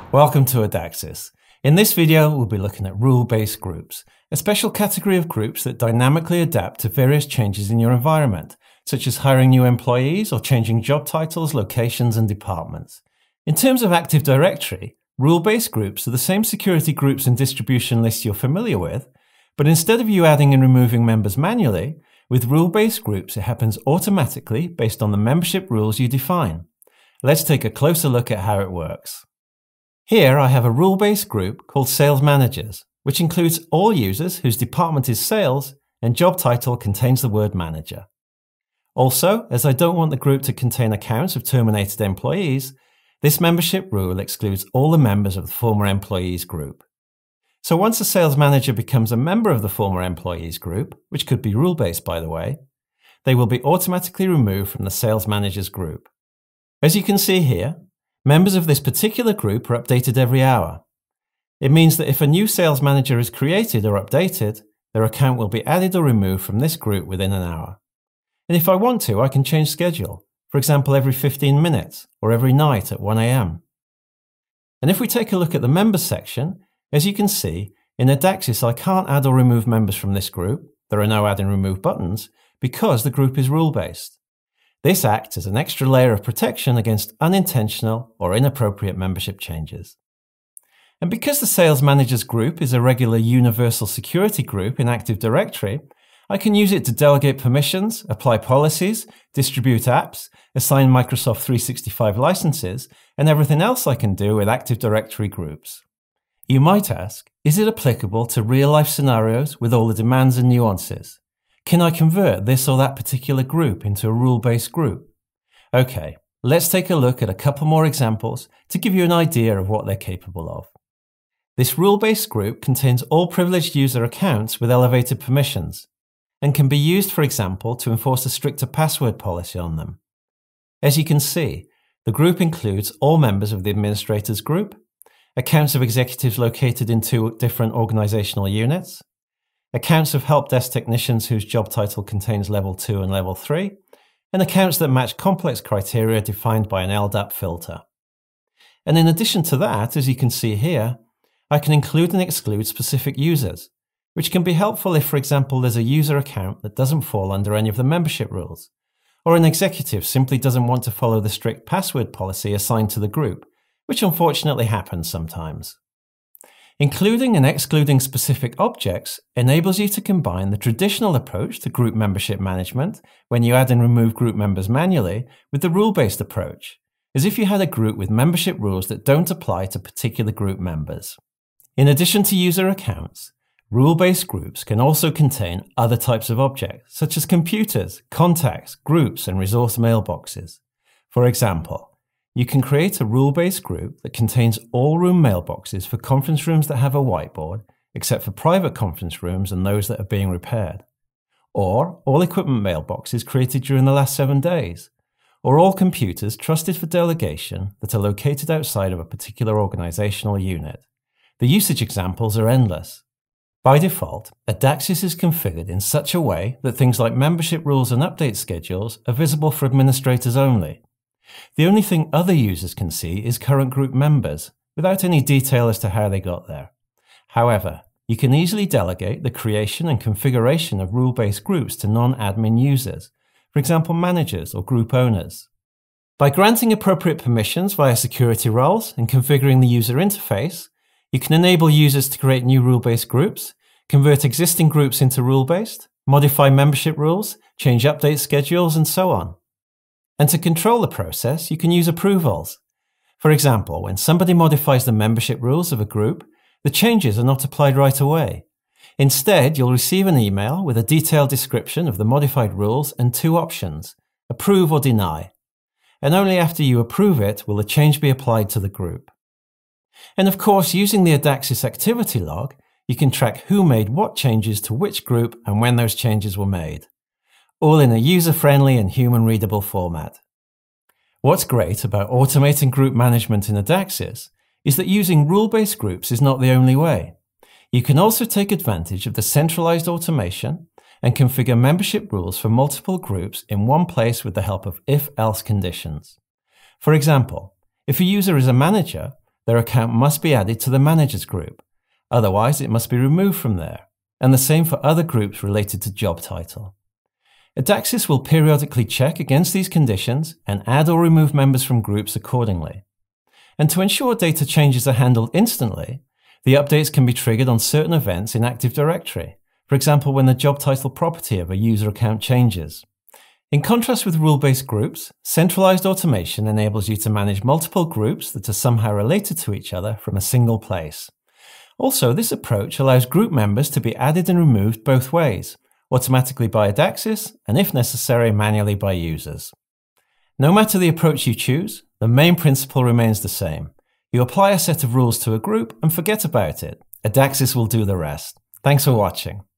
Welcome to Adaxes. In this video, we'll be looking at rule-based groups, a special category of groups that dynamically adapt to various changes in your environment, such as hiring new employees or changing job titles, locations, and departments. In terms of Active Directory, rule-based groups are the same security groups and distribution lists you're familiar with, but instead of you adding and removing members manually, with rule-based groups it happens automatically based on the membership rules you define. Let's take a closer look at how it works. Here I have a rule-based group called Sales Managers, which includes all users whose department is sales and job title contains the word manager. Also, as I don't want the group to contain accounts of terminated employees, this membership rule excludes all the members of the former employees group. So once a sales manager becomes a member of the former employees group, which could be rule-based by the way, they will be automatically removed from the sales managers group. As you can see here, members of this particular group are updated every hour. It means that if a new sales manager is created or updated, their account will be added or removed from this group within an hour. And if I want to, I can change schedule, for example every 15 minutes or every night at 1 AM. And if we take a look at the members section, as you can see, in Adaxes I can't add or remove members from this group, there are no add and remove buttons, because the group is rule-based. This acts as an extra layer of protection against unintentional or inappropriate membership changes. And because the Sales Managers group is a regular universal security group in Active Directory, I can use it to delegate permissions, apply policies, distribute apps, assign Microsoft 365 licenses, and everything else I can do with Active Directory groups. You might ask, is it applicable to real-life scenarios with all the demands and nuances? Can I convert this or that particular group into a rule-based group? Okay, let's take a look at a couple more examples to give you an idea of what they're capable of. This rule-based group contains all privileged user accounts with elevated permissions and can be used, for example, to enforce a stricter password policy on them. As you can see, the group includes all members of the administrators group, accounts of executives located in 2 different organizational units, accounts of help desk technicians whose job title contains level 2 and level 3, and accounts that match complex criteria defined by an LDAP filter. And in addition to that, as you can see here, I can include and exclude specific users, which can be helpful if, for example, there's a user account that doesn't fall under any of the membership rules, or an executive simply doesn't want to follow the strict password policy assigned to the group, which unfortunately happens sometimes. Including and excluding specific objects enables you to combine the traditional approach to group membership management, when you add and remove group members manually, with the rule-based approach, as if you had a group with membership rules that don't apply to particular group members. In addition to user accounts, rule-based groups can also contain other types of objects, such as computers, contacts, groups, and resource mailboxes. For example, you can create a rule-based group that contains all room mailboxes for conference rooms that have a whiteboard, except for private conference rooms and those that are being repaired. Or all equipment mailboxes created during the last 7 days. Or all computers trusted for delegation that are located outside of a particular organizational unit. The usage examples are endless. By default, Adaxes is configured in such a way that things like membership rules and update schedules are visible for administrators only. The only thing other users can see is current group members, without any detail as to how they got there. However, you can easily delegate the creation and configuration of rule-based groups to non-admin users, for example managers or group owners. By granting appropriate permissions via security roles and configuring the user interface, you can enable users to create new rule-based groups, convert existing groups into rule-based, modify membership rules, change update schedules, and so on. And to control the process, you can use approvals. For example, when somebody modifies the membership rules of a group, the changes are not applied right away. Instead, you'll receive an email with a detailed description of the modified rules and 2 options, approve or deny. And only after you approve it will the change be applied to the group. And of course, using the Adaxes activity log, you can track who made what changes to which group and when those changes were made. All in a user-friendly and human-readable format. What's great about automating group management in Adaxes is that using rule-based groups is not the only way. You can also take advantage of the centralized automation and configure membership rules for multiple groups in one place with the help of if-else conditions. For example, if a user is a manager, their account must be added to the Managers group. Otherwise, it must be removed from there. And the same for other groups related to job title. Adaxes will periodically check against these conditions and add or remove members from groups accordingly. And to ensure data changes are handled instantly, the updates can be triggered on certain events in Active Directory, for example when the job title property of a user account changes. In contrast with rule-based groups, centralized automation enables you to manage multiple groups that are somehow related to each other from a single place. Also, this approach allows group members to be added and removed both ways, automatically by Adaxes and, if necessary, manually by users. No matter the approach you choose, the main principle remains the same. You apply a set of rules to a group and forget about it. Adaxes will do the rest. Thanks for watching.